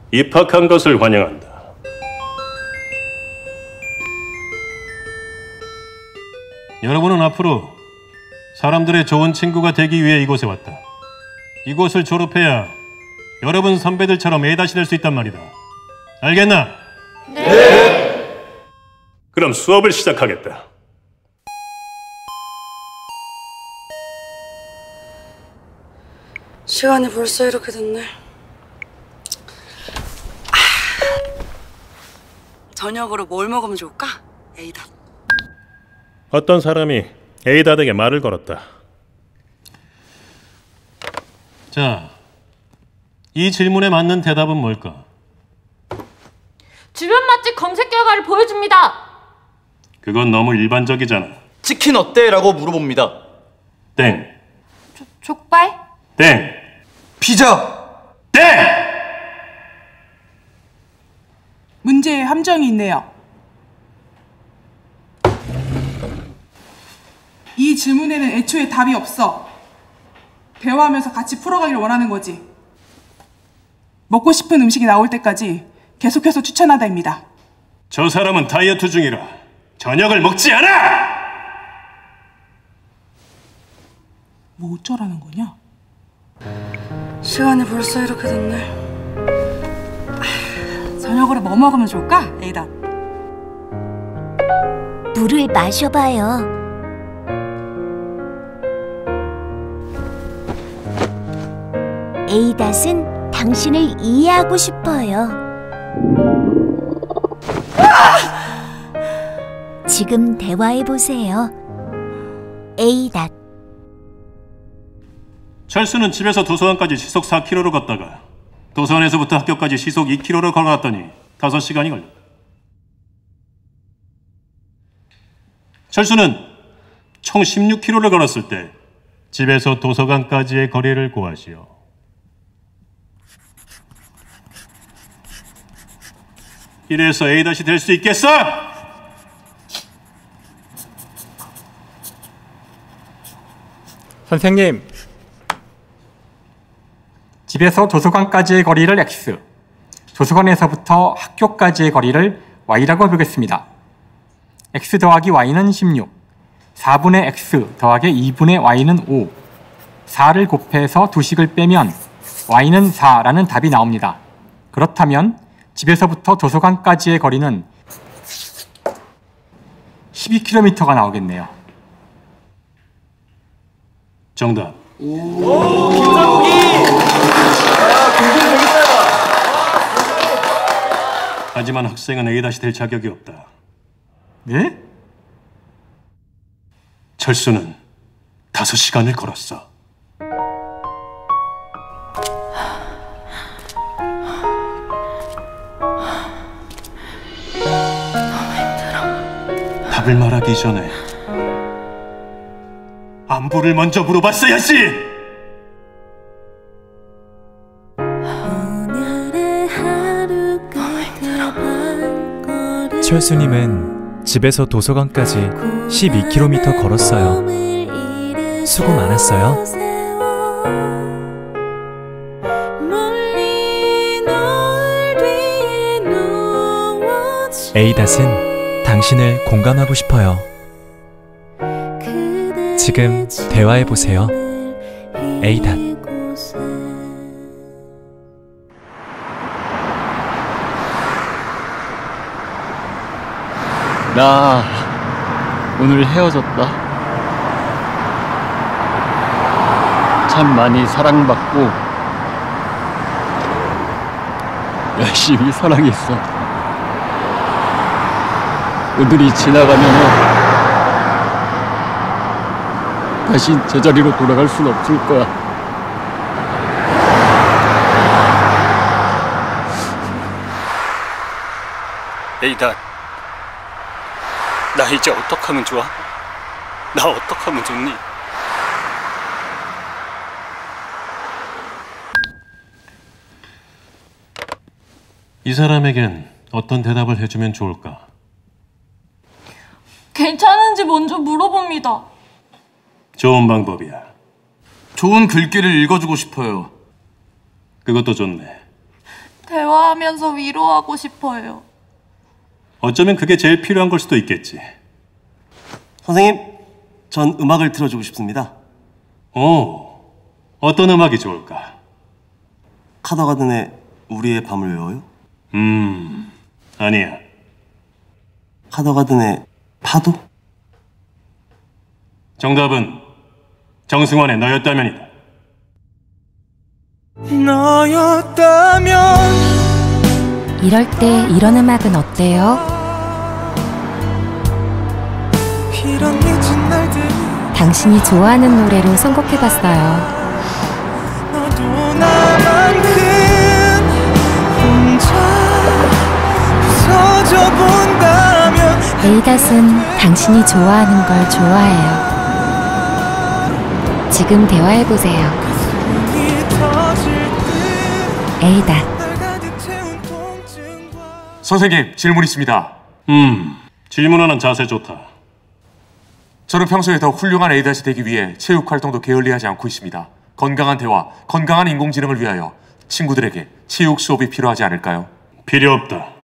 입학한 것을 환영한다. 여러분은 앞으로 사람들의 좋은 친구가 되기 위해 이곳에 왔다. 이곳을 졸업해야 여러분 선배들처럼 A다시 될 수 있단 말이다. 알겠나? 네! 그럼 수업을 시작하겠다. 시간이 벌써 이렇게 됐네. 저녁으로 뭘 먹으면 좋을까? A다. 어떤 사람이 A다에게 말을 걸었다. 자, 이 질문에 맞는 대답은 뭘까? 주변 맛집 검색 결과를 보여줍니다. 그건 너무 일반적이잖아. 치킨 어때? 라고 물어봅니다. 땡. 족발? 땡. 피자! 땡! 문제에 함정이 있네요. 이 질문에는 애초에 답이 없어. 대화하면서 같이 풀어가길 원하는 거지. 먹고 싶은 음식이 나올 때까지 계속해서 추천하다입니다. 저 사람은 다이어트 중이라 저녁을 먹지 않아! 뭐 어쩌라는 거냐? 시간이 벌써 이렇게 됐네. 저녁으로 뭐 먹으면 좋을까? A다. 물을 마셔봐요. A닷은 당신을 이해하고 싶어요. 지금 대화해보세요. A닷. 철수는 집에서 도서관까지 시속 4km로 걷다가 도서관에서부터 학교까지 시속 2km로 걸어갔더니 5시간이 걸렸다. 철수는 총 16km를 걸었을 때 집에서 도서관까지의 거리를 구하시오. 이래서 A다시 될 수 있겠어? 선생님, 집에서 도서관까지의 거리를 X, 도서관에서부터 학교까지의 거리를 Y라고 해보겠습니다. X 더하기 Y는 16, 4분의 X 더하기 2분의 Y는 5, 4를 곱해서 두식을 빼면 Y는 4라는 답이 나옵니다. 그렇다면 집에서부터 도서관까지의 거리는 12km가 나오겠네요. 정답. 오, 김상욱이! 하지만 학생은 A다시 될 자격이 없다. 네? 철수는 5시간을 걸었어. 답을 말하기 전에 안부를 먼저 물어봤어야지! 철수님은 집에서 도서관까지 12km 걸었어요. 수고 많았어요. A닷은 당신을 공감하고 싶어요. 지금 대화해보세요. A닷. 나 오늘 헤어졌다. 참 많이 사랑받고 열심히 사랑했어. 오늘이 지나가면 다시 제자리로 돌아갈 순 없을 거야. 에이다, 나 이제 어떡하면 좋아? 나 어떡하면 좋니? 이 사람에겐 어떤 대답을 해주면 좋을까? 괜찮은지 먼저 물어봅니다. 좋은 방법이야. 좋은 글귀를 읽어주고 싶어요. 그것도 좋네. 대화하면서 위로하고 싶어요. 어쩌면 그게 제일 필요한 걸 수도 있겠지. 선생님, 전 음악을 들어주고 싶습니다. 오, 어떤 음악이 좋을까? 카더가든의 우리의 밤을 외워요? 아니야. 카더가든의 파도? 정답은 정승환의 너였다면이다. 너였다면. 이럴 때 이런 음악은 어때요? 이런 늦은 날들 당신이 좋아하는 노래로 선곡해봤어요. 너도 나만큼 혼자 부서져 본다면 에이닷은 당신이 좋아하는 걸 좋아해요. 지금 대화해보세요. 에이닷. 선생님, 질문 있습니다. 질문하는 자세 좋다. 저는 평소에 더 훌륭한 에이닷이 되기 위해 체육 활동도 게을리하지 않고 있습니다. 건강한 대화, 건강한 인공지능을 위하여 친구들에게 체육 수업이 필요하지 않을까요? 필요 없다.